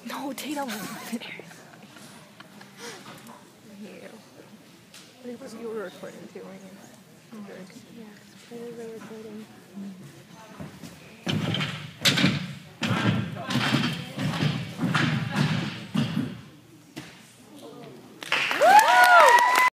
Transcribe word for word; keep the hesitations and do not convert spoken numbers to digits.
No, Tatum. You. You were recording too, weren't you? Yeah, because we're recording.